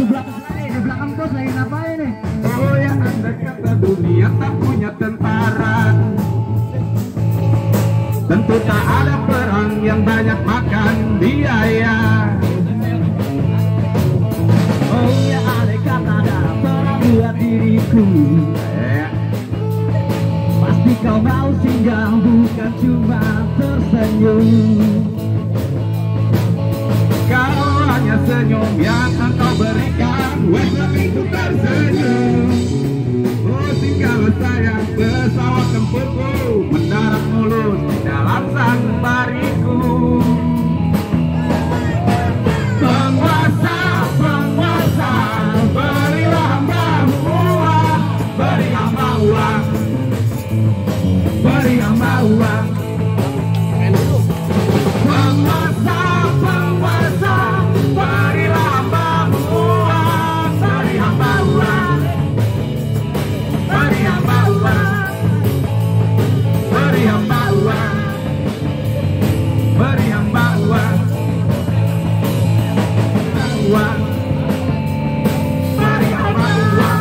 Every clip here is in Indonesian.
Di belakang bos lagi ngapain nih? Oh ya, andai kata dunia tak punya tentara, tentu tak ada perang yang banyak makan biaya. Oh ya, andai kata ada perang buat diriku, pasti kau mau singgah, bukan cuma tersenyum. Kalau hanya senyum yang engkau berikan, wajah itu tersenyum. Oh singgahlah sayang, pesawat tempurku mendarat mulus di dalam sanubariku. Penguasa, penguasa, berilah hambamu uang, beri hamba uang, beri hamba uang. Penguasa, penguasa, berilah hambamu uang, beri hamba uang, beri hamba uang, beri hamba uang, beri hamba uang, uang, beri hamba uang.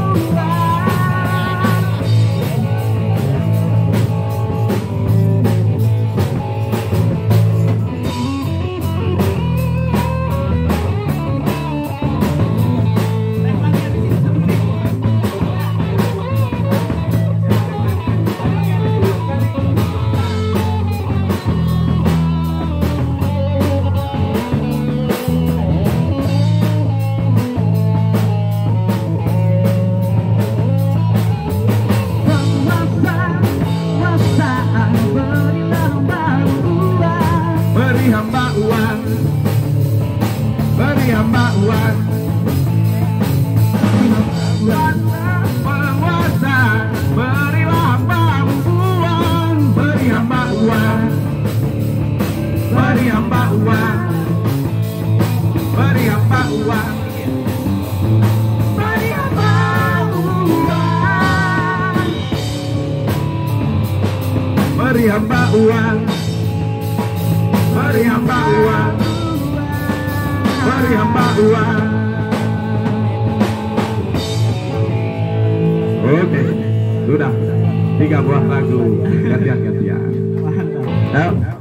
Beri hamba uang, beri hamba uang, penguasa, berilah hambamu uang, beri hamba uang, beri hamba uang, beri hamba uang, beri hamba uang, beri hamba uang. Beri hamba uang, beri hamba uang. Oke, sudah 3 buah lagu gantian-gantian.